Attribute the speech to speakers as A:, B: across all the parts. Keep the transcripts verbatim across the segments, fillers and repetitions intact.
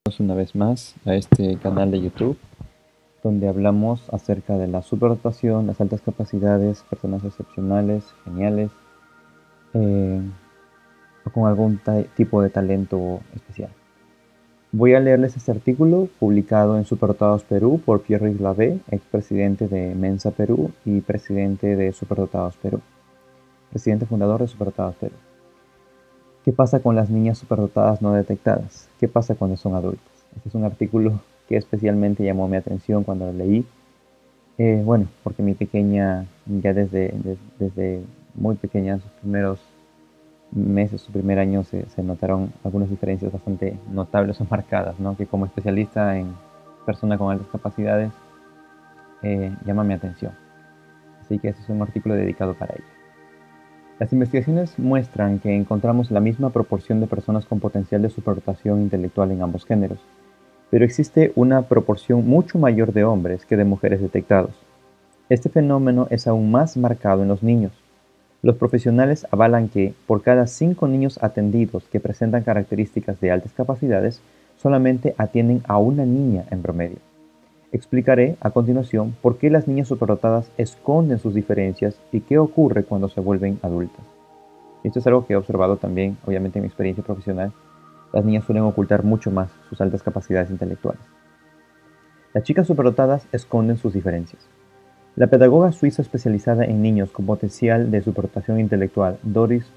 A: Una vez más a este canal de YouTube donde hablamos acerca de la superdotación, las altas capacidades, personas excepcionales, geniales eh, o con algún tipo de talento especial. Voy a leerles este artículo publicado en Superdotados Perú por Pierre Glavé, expresidente de Mensa Perú y presidente de Superdotados Perú, presidente fundador de Superdotados Perú. ¿Qué pasa con las niñas superdotadas no detectadas? ¿Qué pasa cuando son adultas? Este es un artículo que especialmente llamó mi atención cuando lo leí. Eh, bueno, porque mi pequeña, ya desde, desde, desde muy pequeña, en sus primeros meses, su primer año, se, se notaron algunas diferencias bastante notables o marcadas, ¿no? Que como especialista en persona con altas capacidades, eh, llama mi atención. Así que este es un artículo dedicado para ella. Las investigaciones muestran que encontramos la misma proporción de personas con potencial de superdotación intelectual en ambos géneros, pero existe una proporción mucho mayor de hombres que de mujeres detectados. Este fenómeno es aún más marcado en los niños. Los profesionales avalan que, por cada cinco niños atendidos que presentan características de altas capacidades, solamente atienden a una niña en promedio. Explicaré a continuación por qué las niñas superdotadas esconden sus diferencias y qué ocurre cuando se vuelven adultas. Esto es algo que he observado también, obviamente, en mi experiencia profesional. Las niñas suelen ocultar mucho más sus altas capacidades intelectuales. Las chicas superdotadas esconden sus diferencias. La pedagoga suiza especializada en niños con potencial de superdotación intelectual, Doris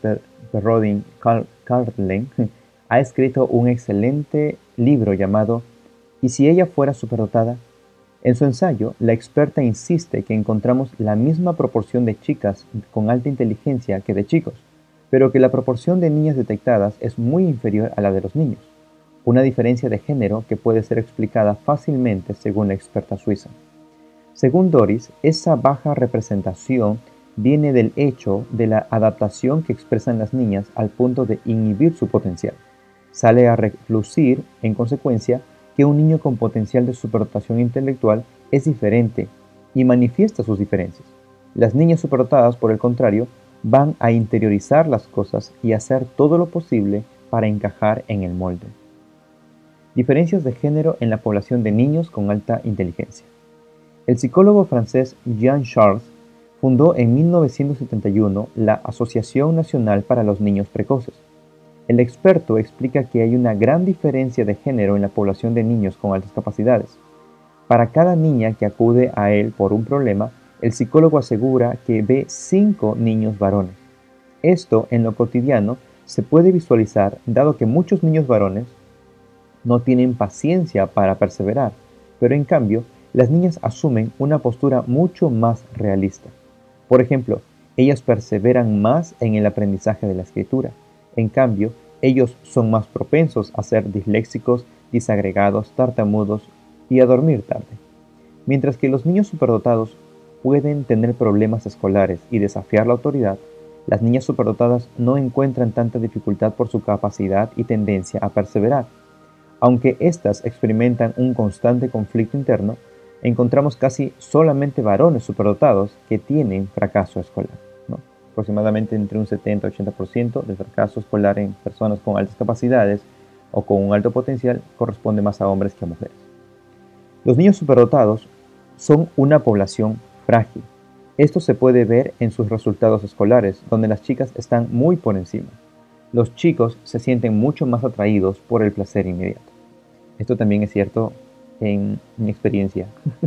A: Perrodin-Carlin, ha escrito un excelente libro llamado ¿Y si ella fuera superdotada? En su ensayo, la experta insiste que encontramos la misma proporción de chicas con alta inteligencia que de chicos, pero que la proporción de niñas detectadas es muy inferior a la de los niños, una diferencia de género que puede ser explicada fácilmente según la experta suiza. Según Doris, esa baja representación viene del hecho de la adaptación que expresan las niñas al punto de inhibir su potencial. Sale a relucir, en consecuencia, que un niño con potencial de superdotación intelectual es diferente y manifiesta sus diferencias. Las niñas superdotadas, por el contrario, van a interiorizar las cosas y hacer todo lo posible para encajar en el molde. Diferencias de género en la población de niños con alta inteligencia. El psicólogo francés Jean Charles fundó en mil novecientos setenta y uno la Asociación Nacional para los Niños Precoces. El experto explica que hay una gran diferencia de género en la población de niños con altas capacidades. Para cada niña que acude a él por un problema, el psicólogo asegura que ve cinco niños varones. Esto, en lo cotidiano, se puede visualizar dado que muchos niños varones no tienen paciencia para perseverar, pero en cambio, las niñas asumen una postura mucho más realista. Por ejemplo, ellas perseveran más en el aprendizaje de la escritura. En cambio, ellos son más propensos a ser disléxicos, disagregados, tartamudos y a dormir tarde. Mientras que los niños superdotados pueden tener problemas escolares y desafiar la autoridad, las niñas superdotadas no encuentran tanta dificultad por su capacidad y tendencia a perseverar. Aunque éstas experimentan un constante conflicto interno, encontramos casi solamente varones superdotados que tienen fracaso escolar, ¿no? Aproximadamente entre un setenta a ochenta por ciento del fracaso escolar en personas con altas capacidades o con un alto potencial corresponde más a hombres que a mujeres. Los niños superdotados son una población frágil. Esto se puede ver en sus resultados escolares, donde las chicas están muy por encima. Los chicos se sienten mucho más atraídos por el placer inmediato. Esto también es cierto en mi experiencia.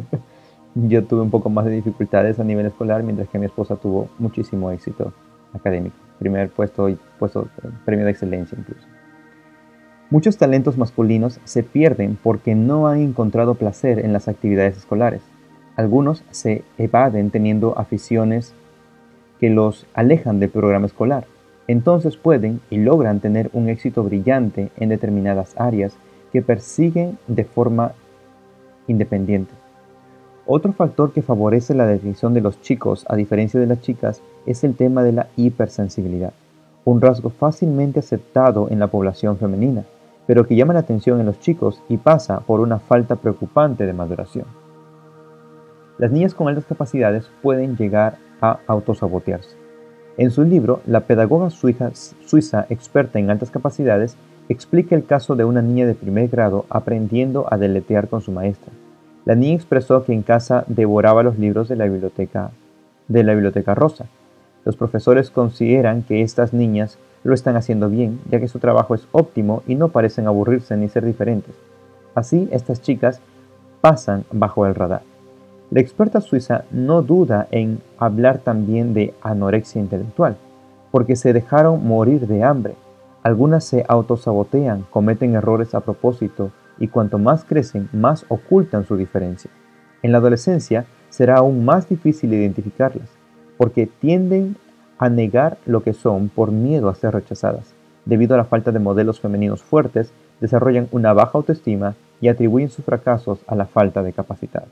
A: Yo tuve un poco más de dificultades a nivel escolar, mientras que mi esposa tuvo muchísimo éxito académico. Primer puesto y puesto, premio de excelencia incluso. Muchos talentos masculinos se pierden porque no han encontrado placer en las actividades escolares. Algunos se evaden teniendo aficiones que los alejan del programa escolar. Entonces pueden y logran tener un éxito brillante en determinadas áreas que persiguen de forma independiente. Otro factor que favorece la decisión de los chicos, a diferencia de las chicas, es el tema de la hipersensibilidad, un rasgo fácilmente aceptado en la población femenina, pero que llama la atención en los chicos y pasa por una falta preocupante de maduración. Las niñas con altas capacidades pueden llegar a autosabotearse. En su libro, la pedagoga suiza, suiza experta en altas capacidades explica el caso de una niña de primer grado aprendiendo a deletrear con su maestra. La niña expresó que en casa devoraba los libros de la biblioteca, de la biblioteca rosa. Los profesores consideran que estas niñas lo están haciendo bien, ya que su trabajo es óptimo y no parecen aburrirse ni ser diferentes. Así, estas chicas pasan bajo el radar. La experta suiza no duda en hablar también de anorexia intelectual, porque se dejaron morir de hambre. Algunas se autosabotean, cometen errores a propósito y cuanto más crecen, más ocultan su diferencia. En la adolescencia será aún más difícil identificarlas, porque tienden a negar lo que son por miedo a ser rechazadas. Debido a la falta de modelos femeninos fuertes, desarrollan una baja autoestima y atribuyen sus fracasos a la falta de capacidades.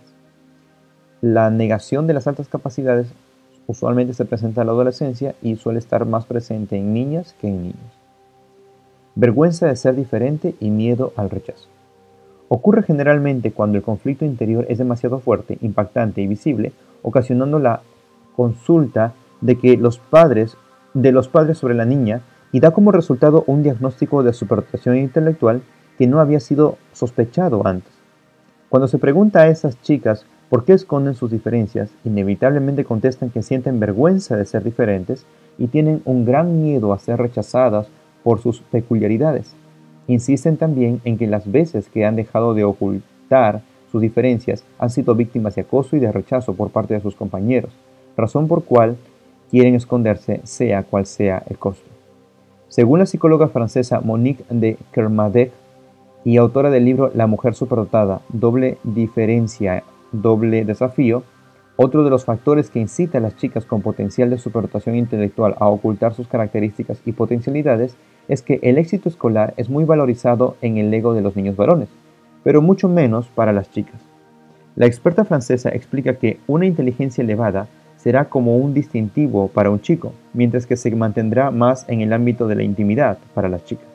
A: La negación de las altas capacidades usualmente se presenta en la adolescencia y suele estar más presente en niñas que en niños. Vergüenza de ser diferente y miedo al rechazo. Ocurre generalmente cuando el conflicto interior es demasiado fuerte, impactante y visible, ocasionando la consulta de que los padres de los padres sobre la niña y da como resultado un diagnóstico de superdotación intelectual que no había sido sospechado antes. Cuando se pregunta a esas chicas por qué esconden sus diferencias, inevitablemente contestan que sienten vergüenza de ser diferentes y tienen un gran miedo a ser rechazadas por sus peculiaridades. Insisten también en que las veces que han dejado de ocultar sus diferencias han sido víctimas de acoso y de rechazo por parte de sus compañeros, razón por cual quieren esconderse sea cual sea el costo. Según la psicóloga francesa Monique de Kermadec y autora del libro La mujer superdotada, doble diferencia, doble desafío, otro de los factores que incita a las chicas con potencial de superdotación intelectual a ocultar sus características y potencialidades es que el éxito escolar es muy valorizado en el ego de los niños varones, pero mucho menos para las chicas. La experta francesa explica que una inteligencia elevada será como un distintivo para un chico, mientras que se mantendrá más en el ámbito de la intimidad para las chicas.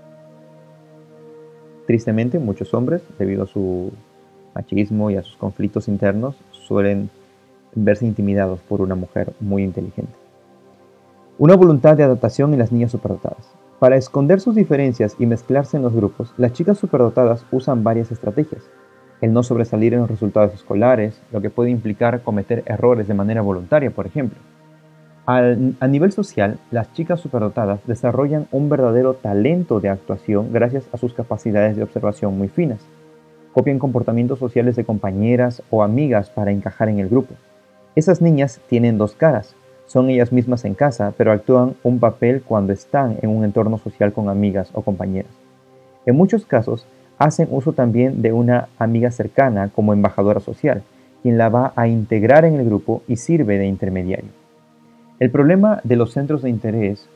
A: Tristemente, muchos hombres, debido a su machismo y a sus conflictos internos, suelen verse intimidados por una mujer muy inteligente. Una voluntad de adaptación en las niñas superdotadas. Para esconder sus diferencias y mezclarse en los grupos, las chicas superdotadas usan varias estrategias. El no sobresalir en los resultados escolares, lo que puede implicar cometer errores de manera voluntaria, por ejemplo. Al, a nivel social, las chicas superdotadas desarrollan un verdadero talento de actuación gracias a sus capacidades de observación muy finas. Copian comportamientos sociales de compañeras o amigas para encajar en el grupo. Esas niñas tienen dos caras. Son ellas mismas en casa, pero actúan un papel cuando están en un entorno social con amigas o compañeras. En muchos casos, hacen uso también de una amiga cercana como embajadora social, quien la va a integrar en el grupo y sirve de intermediario. El problema de los centros de interés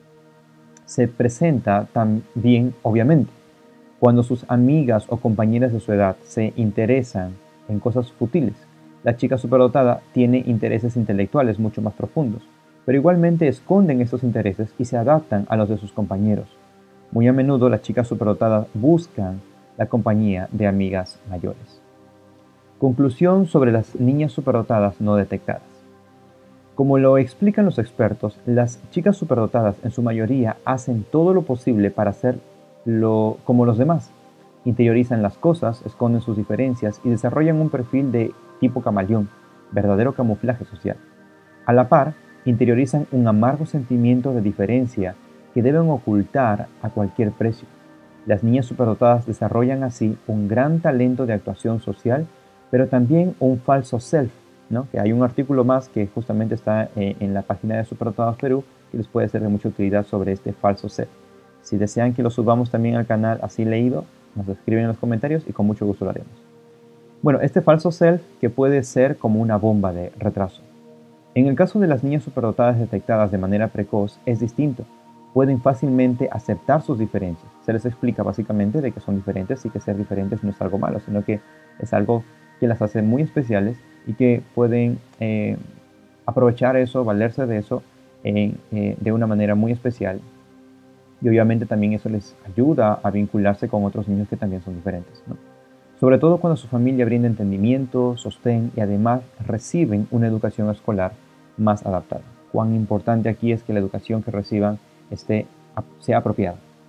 A: se presenta también, obviamente, cuando sus amigas o compañeras de su edad se interesan en cosas fútiles. La chica superdotada tiene intereses intelectuales mucho más profundos, pero igualmente esconden estos intereses y se adaptan a los de sus compañeros. Muy a menudo las chicas superdotadas buscan la compañía de amigas mayores. Conclusión sobre las niñas superdotadas no detectadas. Como lo explican los expertos, las chicas superdotadas en su mayoría hacen todo lo posible para ser lo, como los demás. Interiorizan las cosas, esconden sus diferencias y desarrollan un perfil de tipo camaleón, verdadero camuflaje social. A la par, interiorizan un amargo sentimiento de diferencia que deben ocultar a cualquier precio. Las niñas superdotadas desarrollan así un gran talento de actuación social, pero también un falso self, ¿no? Que hay un artículo más que justamente está eh, en la página de Superdotados Perú que les puede ser de mucha utilidad sobre este falso self. Si desean que lo subamos también al canal así leído, nos escriben en los comentarios y con mucho gusto lo haremos. Bueno, este falso self que puede ser como una bomba de retraso. En el caso de las niñas superdotadas detectadas de manera precoz es distinto. Pueden fácilmente aceptar sus diferencias. Se les explica básicamente de que son diferentes y que ser diferentes no es algo malo, sino que es algo que las hace muy especiales y que pueden eh, aprovechar eso, valerse de eso eh, eh, de una manera muy especial. Y obviamente también eso les ayuda a vincularse con otros niños que también son diferentes, ¿no? Sobre todo cuando su familia brinda entendimiento, sostén y además reciben una educación escolar más adaptada. Cuán importante aquí es que la educación que reciban esté, sea apropiada.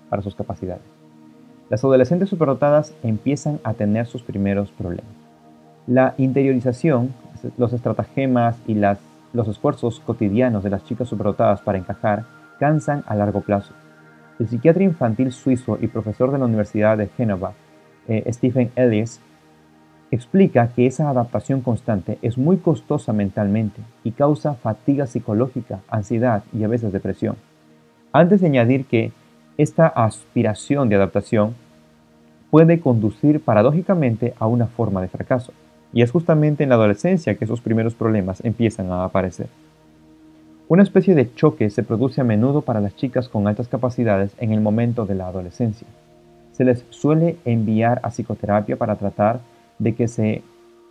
A: para sus capacidades. Las adolescentes superdotadas empiezan a tener sus primeros problemas. La interiorización, los estratagemas y las, los esfuerzos cotidianos de las chicas superdotadas para encajar cansan a largo plazo. El psiquiatra infantil suizo y profesor de la Universidad de Génova, eh, Stephen Ellis, explica que esa adaptación constante es muy costosa mentalmente y causa fatiga psicológica, ansiedad y a veces depresión. Antes de añadir que esta aspiración de adaptación puede conducir paradójicamente a una forma de fracaso, y es justamente en la adolescencia que esos primeros problemas empiezan a aparecer. Una especie de choque se produce a menudo para las chicas con altas capacidades en el momento de la adolescencia. Se les suele enviar a psicoterapia para tratar de que se,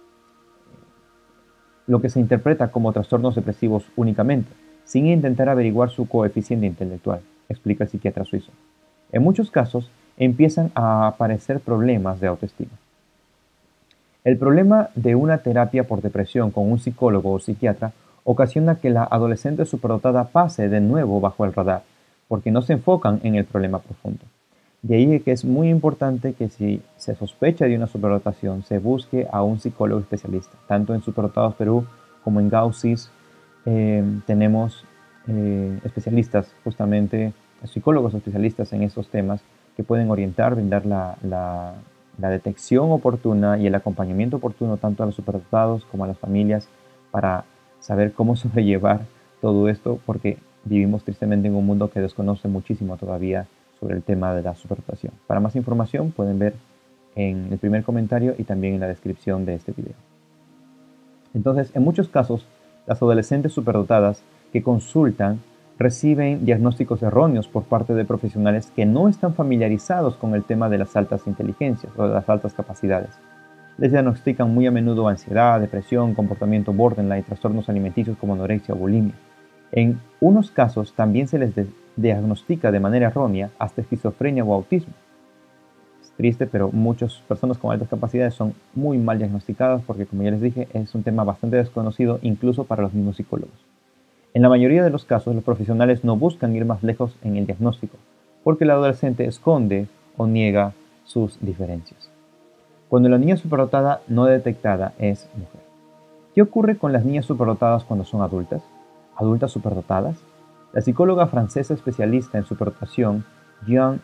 A: lo que se interpreta como trastornos depresivos únicamente, sin intentar averiguar su coeficiente intelectual, explica el psiquiatra suizo. En muchos casos, empiezan a aparecer problemas de autoestima. El problema de una terapia por depresión con un psicólogo o psiquiatra ocasiona que la adolescente superdotada pase de nuevo bajo el radar, porque no se enfocan en el problema profundo. De ahí que es muy importante que si se sospecha de una superdotación, se busque a un psicólogo especialista. Tanto en Superdotados Perú como en Gausis eh, tenemos eh, especialistas, justamente psicólogos especialistas en estos temas, que pueden orientar, brindar la, la, la detección oportuna y el acompañamiento oportuno tanto a los superdotados como a las familias para saber cómo sobrellevar todo esto, porque vivimos tristemente en un mundo que desconoce muchísimo todavía sobre el tema de la superdotación. Para más información pueden ver en el primer comentario y también en la descripción de este video. Entonces, en muchos casos, las adolescentes superdotadas que consultan reciben diagnósticos erróneos por parte de profesionales que no están familiarizados con el tema de las altas inteligencias o de las altas capacidades. Les diagnostican muy a menudo ansiedad, depresión, comportamiento borderline, trastornos alimenticios como anorexia o bulimia. En unos casos también se les diagnostica de manera errónea hasta esquizofrenia o autismo. Es triste, pero muchas personas con altas capacidades son muy mal diagnosticadas porque, como ya les dije, es un tema bastante desconocido incluso para los mismos psicólogos. En la mayoría de los casos, los profesionales no buscan ir más lejos en el diagnóstico, porque el adolescente esconde o niega sus diferencias. Cuando la niña superdotada no detectada es mujer. ¿Qué ocurre con las niñas superdotadas cuando son adultas? ¿Adultas superdotadas? La psicóloga francesa especialista en superdotación, Jean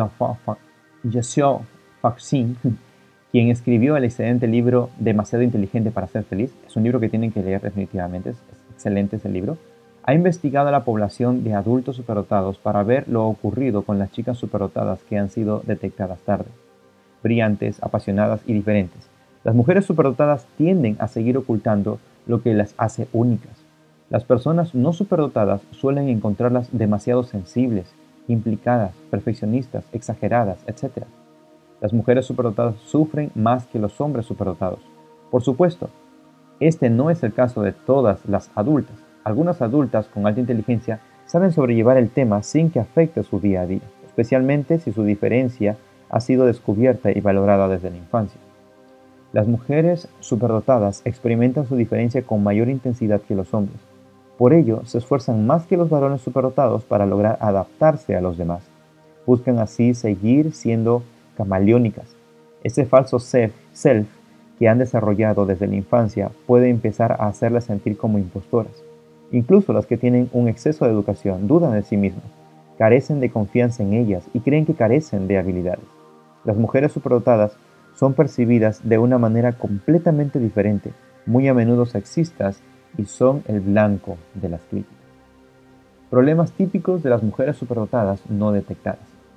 A: Xiaofaxin, quien escribió el excelente libro Demasiado inteligente para ser feliz, es un libro que tienen que leer definitivamente, es excelente ese libro, ha investigado a la población de adultos superdotados para ver lo ocurrido con las chicas superdotadas que han sido detectadas tarde. Brillantes, apasionadas y diferentes. Las mujeres superdotadas tienden a seguir ocultando lo que las hace únicas. Las personas no superdotadas suelen encontrarlas demasiado sensibles, implicadas, perfeccionistas, exageradas, etcétera. Las mujeres superdotadas sufren más que los hombres superdotados. Por supuesto, este no es el caso de todas las adultas. Algunas adultas con alta inteligencia saben sobrellevar el tema sin que afecte su día a día, especialmente si su diferencia ha sido descubierta y valorada desde la infancia. Las mujeres superdotadas experimentan su diferencia con mayor intensidad que los hombres. Por ello, se esfuerzan más que los varones superdotados para lograr adaptarse a los demás. Buscan así seguir siendo camaleónicas. Ese falso self, self que han desarrollado desde la infancia puede empezar a hacerlas sentir como impostoras. Incluso las que tienen un exceso de educación dudan de sí mismas, carecen de confianza en ellas y creen que carecen de habilidades. Las mujeres superdotadas son percibidas de una manera completamente diferente, muy a menudo sexistas, y son el blanco de las críticas. Problemas típicos de las mujeres superdotadas no detectadas.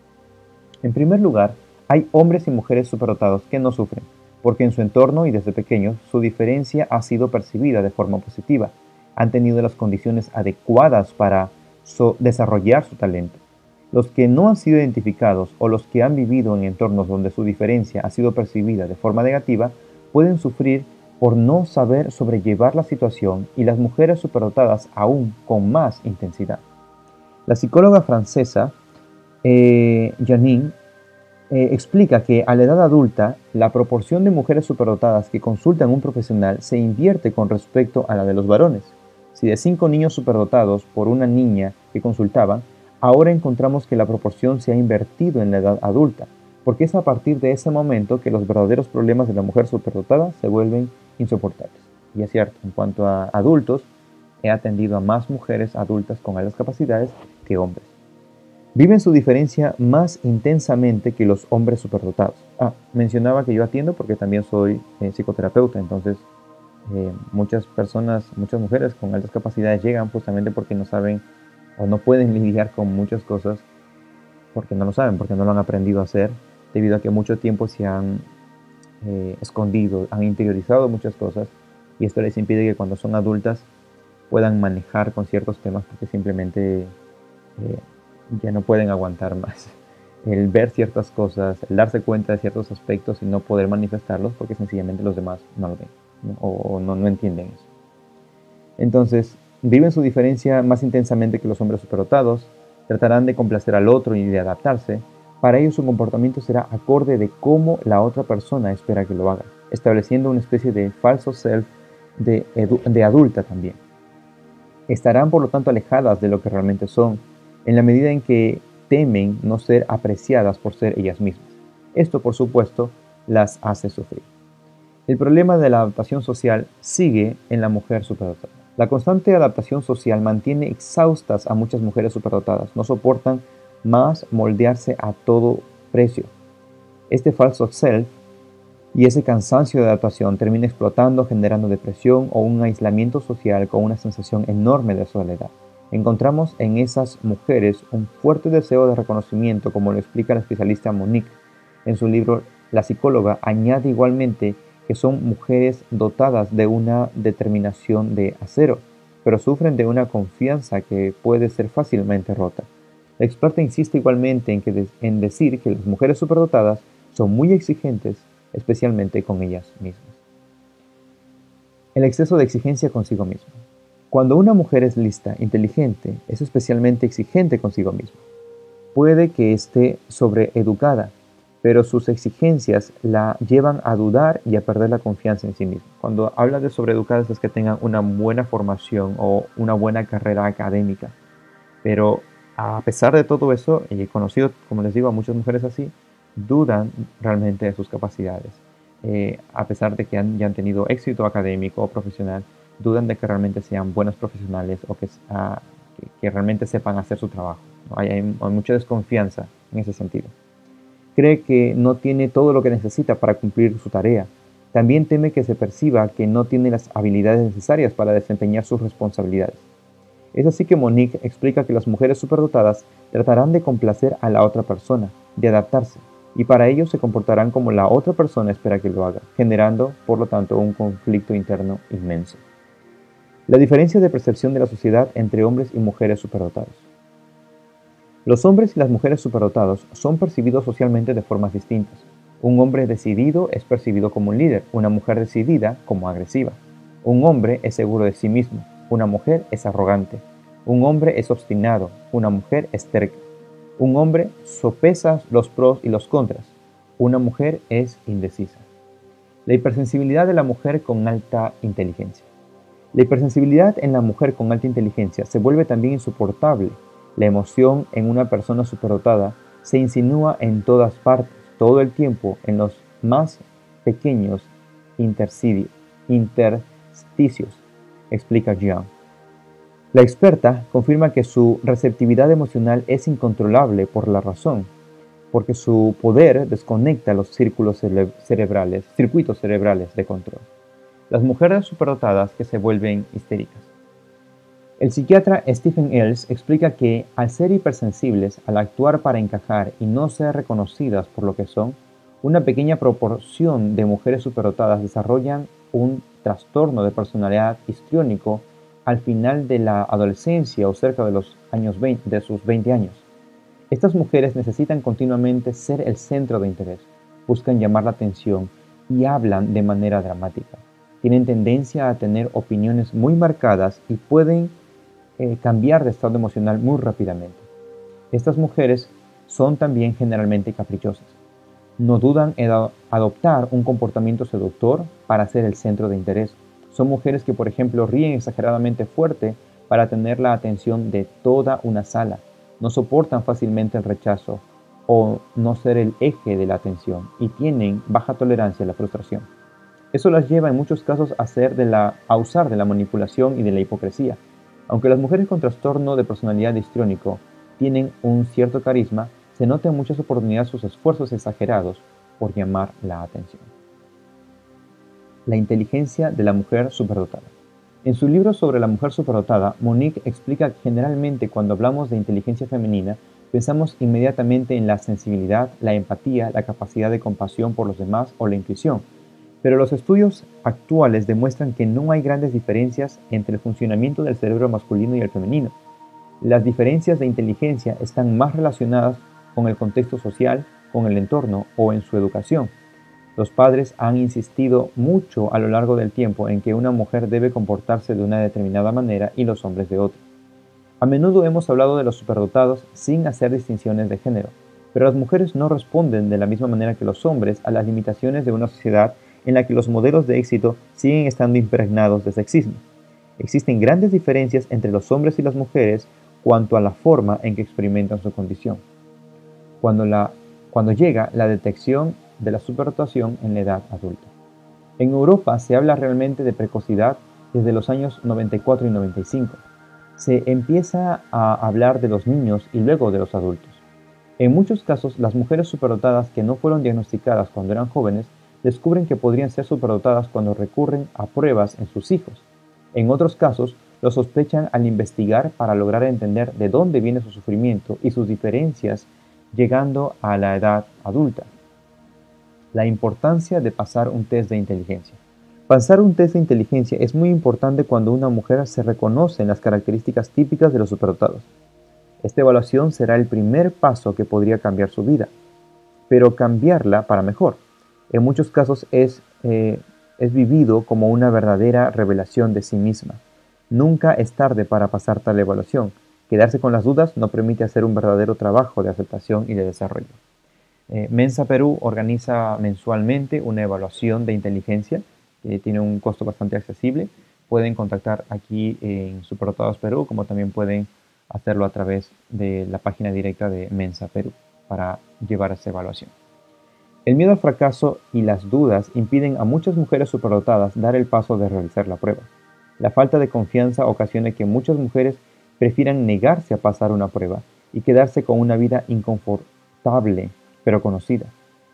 A: En primer lugar, hay hombres y mujeres superdotados que no sufren, porque en su entorno y desde pequeños su diferencia ha sido percibida de forma positiva, han tenido las condiciones adecuadas para so- desarrollar su talento. Los que no han sido identificados o los que han vivido en entornos donde su diferencia ha sido percibida de forma negativa pueden sufrir por no saber sobrellevar la situación, y las mujeres superdotadas aún con más intensidad. La psicóloga francesa eh, Janine eh, explica que a la edad adulta la proporción de mujeres superdotadas que consultan a un profesional se invierte con respecto a la de los varones. Si de cinco niños superdotados por una niña que consultaban, Ahora encontramos que la proporción se ha invertido en la edad adulta, porque es a partir de ese momento que los verdaderos problemas de la mujer superdotada se vuelven insoportables. Y es cierto, en cuanto a adultos, he atendido a más mujeres adultas con altas capacidades que hombres. Viven su diferencia más intensamente que los hombres superdotados. Ah, mencionaba que yo atiendo porque también soy eh, psicoterapeuta, entonces eh, muchas personas, muchas mujeres con altas capacidades llegan justamente porque no saben o no pueden lidiar con muchas cosas porque no lo saben, porque no lo han aprendido a hacer, debido a que mucho tiempo se han eh, escondido, han interiorizado muchas cosas y esto les impide que cuando son adultas puedan manejar con ciertos temas porque simplemente eh, ya no pueden aguantar más. El ver ciertas cosas, el darse cuenta de ciertos aspectos y no poder manifestarlos porque sencillamente los demás no lo ven, ¿no? o, o no, no entienden eso. Entonces, viven su diferencia más intensamente que los hombres superdotados, tratarán de complacer al otro y de adaptarse. Para ellos su comportamiento será acorde de cómo la otra persona espera que lo haga, estableciendo una especie de falso self de, de adulta también. Estarán por lo tanto alejadas de lo que realmente son, en la medida en que temen no ser apreciadas por ser ellas mismas. Esto, por supuesto, las hace sufrir. El problema de la adaptación social sigue en la mujer superdotada. La constante adaptación social mantiene exhaustas a muchas mujeres superdotadas. No soportan más moldearse a todo precio. Este falso self y ese cansancio de adaptación termina explotando, generando depresión o un aislamiento social con una sensación enorme de soledad. Encontramos en esas mujeres un fuerte deseo de reconocimiento, como lo explica la especialista Monique. En su libro, la psicóloga añade igualmente que son mujeres dotadas de una determinación de acero, pero sufren de una confianza que puede ser fácilmente rota. La experta insiste igualmente en, que de, en decir que las mujeres superdotadas son muy exigentes, especialmente con ellas mismas. El exceso de exigencia consigo misma. Cuando una mujer es lista, inteligente, es especialmente exigente consigo misma. Puede que esté sobreeducada, pero sus exigencias la llevan a dudar y a perder la confianza en sí misma. Cuando habla de sobreeducadas es que tengan una buena formación o una buena carrera académica, pero a pesar de todo eso, y he conocido, como les digo, a muchas mujeres así, dudan realmente de sus capacidades. Eh, a pesar de que han, ya han tenido éxito académico o profesional, dudan de que realmente sean buenos profesionales o que, uh, que, que realmente sepan hacer su trabajo, ¿no? Hay, hay, hay mucha desconfianza en ese sentido. Cree que no tiene todo lo que necesita para cumplir su tarea. También teme que se perciba que no tiene las habilidades necesarias para desempeñar sus responsabilidades. Es así que Monique explica que las mujeres superdotadas tratarán de complacer a la otra persona, de adaptarse, y para ello se comportarán como la otra persona espera que lo haga, generando, por lo tanto, un conflicto interno inmenso. La diferencia de percepción de la sociedad entre hombres y mujeres superdotados. Los hombres y las mujeres superdotados son percibidos socialmente de formas distintas. Un hombre decidido es percibido como un líder, una mujer decidida como agresiva. Un hombre es seguro de sí mismo, una mujer es arrogante. Un hombre es obstinado, una mujer es terca. Un hombre sopesa los pros y los contras, una mujer es indecisa. La hipersensibilidad de la mujer con alta inteligencia. La hipersensibilidad en la mujer con alta inteligencia se vuelve también insoportable. La emoción en una persona superdotada se insinúa en todas partes, todo el tiempo, en los más pequeños intersticios, explica Jean. La experta confirma que su receptividad emocional es incontrolable por la razón, porque su poder desconecta los círculos cere cerebrales, circuitos cerebrales de control. Las mujeres superdotadas que se vuelven histéricas. El psiquiatra Stephen Ells explica que al ser hipersensibles, al actuar para encajar y no ser reconocidas por lo que son, una pequeña proporción de mujeres superdotadas desarrollan un trastorno de personalidad histriónico al final de la adolescencia o cerca de los años veinte, de sus veinte años. Estas mujeres necesitan continuamente ser el centro de interés, buscan llamar la atención y hablan de manera dramática. Tienen tendencia a tener opiniones muy marcadas y pueden eh, cambiar de estado emocional muy rápidamente. Estas mujeres son también generalmente caprichosas. No dudan en adoptar un comportamiento seductor para ser el centro de interés. Son mujeres que, por ejemplo, ríen exageradamente fuerte para tener la atención de toda una sala. no soportan fácilmente el rechazo o no ser el eje de la atención y tienen baja tolerancia a la frustración. Eso las lleva en muchos casos a, ser de la, a usar de la manipulación y de la hipocresía. Aunque las mujeres con trastorno de personalidad histriónico tienen un cierto carisma, se nota en muchas oportunidades sus esfuerzos exagerados por llamar la atención. La inteligencia de la mujer superdotada. En su libro sobre la mujer superdotada, Monique explica que generalmente cuando hablamos de inteligencia femenina, pensamos inmediatamente en la sensibilidad, la empatía, la capacidad de compasión por los demás o la intuición. Pero los estudios actuales demuestran que no hay grandes diferencias entre el funcionamiento del cerebro masculino y el femenino. Las diferencias de inteligencia están más relacionadas con el contexto social, con el entorno o en su educación. Los padres han insistido mucho a lo largo del tiempo en que una mujer debe comportarse de una determinada manera y los hombres de otra. A menudo hemos hablado de los superdotados sin hacer distinciones de género, pero las mujeres no responden de la misma manera que los hombres a las limitaciones de una sociedad en la que los modelos de éxito siguen estando impregnados de sexismo. Existen grandes diferencias entre los hombres y las mujeres cuanto a la forma en que experimentan su condición. Cuando, la, cuando llega la detección de la superdotación en la edad adulta. En Europa se habla realmente de precocidad desde los años noventa y cuatro y noventa y cinco. Se empieza a hablar de los niños y luego de los adultos. En muchos casos, las mujeres superdotadas que no fueron diagnosticadas cuando eran jóvenes descubren que podrían ser superdotadas cuando recurren a pruebas en sus hijos. En otros casos, lo sospechan al investigar para lograr entender de dónde viene su sufrimiento y sus diferencias llegando a la edad adulta. La importancia de pasar un test de inteligencia. Pasar un test de inteligencia es muy importante cuando una mujer se reconoce en las características típicas de los superdotados. Esta evaluación será el primer paso que podría cambiar su vida, pero cambiarla para mejor. En muchos casos es, eh, es vivido como una verdadera revelación de sí misma. Nunca es tarde para pasar tal evaluación. Quedarse con las dudas no permite hacer un verdadero trabajo de aceptación y de desarrollo. Eh, Mensa Perú organiza mensualmente una evaluación de inteligencia que tiene un costo bastante accesible. Pueden contactar aquí en Superdotados Perú, como también pueden hacerlo a través de la página directa de Mensa Perú para llevar esa evaluación. El miedo al fracaso y las dudas impiden a muchas mujeres superdotadas dar el paso de realizar la prueba. La falta de confianza ocasiona que muchas mujeres prefieran negarse a pasar una prueba y quedarse con una vida inconfortable pero conocida,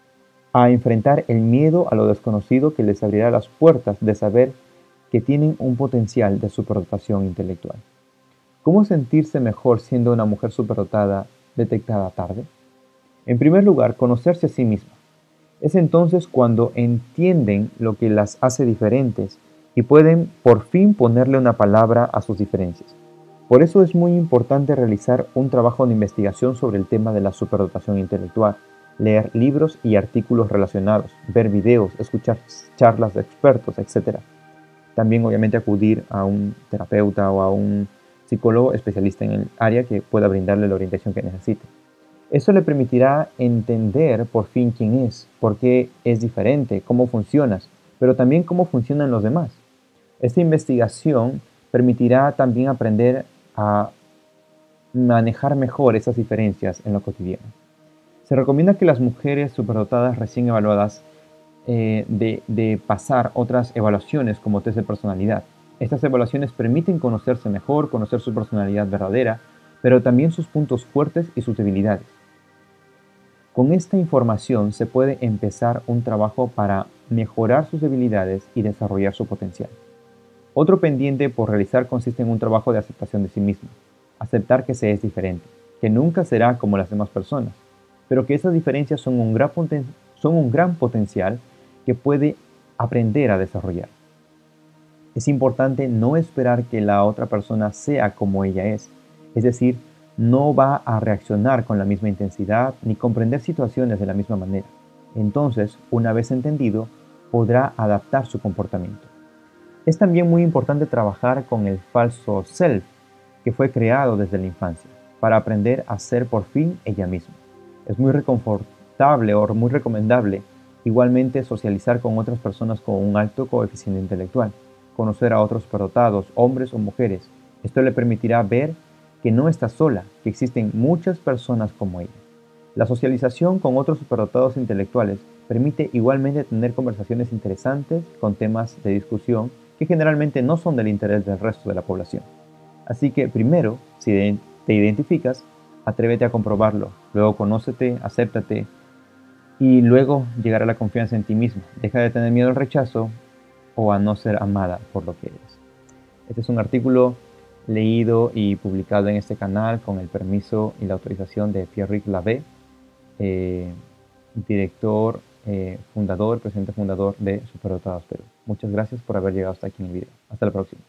A: a enfrentar el miedo a lo desconocido que les abrirá las puertas de saber que tienen un potencial de superdotación intelectual. ¿Cómo sentirse mejor siendo una mujer superdotada detectada tarde? En primer lugar, conocerse a sí misma. Es entonces cuando entienden lo que las hace diferentes y pueden por fin ponerle una palabra a sus diferencias. Por eso es muy importante realizar un trabajo de investigación sobre el tema de la superdotación intelectual, leer libros y artículos relacionados, ver videos, escuchar charlas de expertos, etcétera. También obviamente acudir a un terapeuta o a un psicólogo especialista en el área que pueda brindarle la orientación que necesite. Eso le permitirá entender por fin quién es, por qué es diferente, cómo funcionas, pero también cómo funcionan los demás. Esta investigación permitirá también aprender a manejar mejor esas diferencias en lo cotidiano. Se recomienda que las mujeres superdotadas recién evaluadas eh, de, de pasar otras evaluaciones como test de personalidad. Estas evaluaciones permiten conocerse mejor, conocer su personalidad verdadera, pero también sus puntos fuertes y sus debilidades. Con esta información se puede empezar un trabajo para mejorar sus debilidades y desarrollar su potencial. Otro pendiente por realizar consiste en un trabajo de aceptación de sí mismo. Aceptar que se es diferente, que nunca será como las demás personas, pero que esas diferencias son un gran, poten- son un gran potencial que puede aprender a desarrollar. Es importante no esperar que la otra persona sea como ella es, es decir, no va a reaccionar con la misma intensidad ni comprender situaciones de la misma manera. Entonces, una vez entendido, podrá adaptar su comportamiento. Es también muy importante trabajar con el falso self, que fue creado desde la infancia, para aprender a ser por fin ella misma. Es muy reconfortable o muy recomendable igualmente socializar con otras personas con un alto coeficiente intelectual, conocer a otros superdotados, hombres o mujeres. Esto le permitirá ver que no está sola, que existen muchas personas como ella. La socialización con otros superdotados intelectuales permite igualmente tener conversaciones interesantes con temas de discusión que generalmente no son del interés del resto de la población. Así que primero, si te identificas, atrévete a comprobarlo, luego conócete, acéptate y luego llegará la confianza en ti mismo. Deja de tener miedo al rechazo o a no ser amada por lo que eres. Este es un artículo leído y publicado en este canal con el permiso y la autorización de Pierrick Lavé, eh, director, eh, fundador, presidente fundador de Superdotados Perú. Muchas gracias por haber llegado hasta aquí en el video. Hasta la próxima.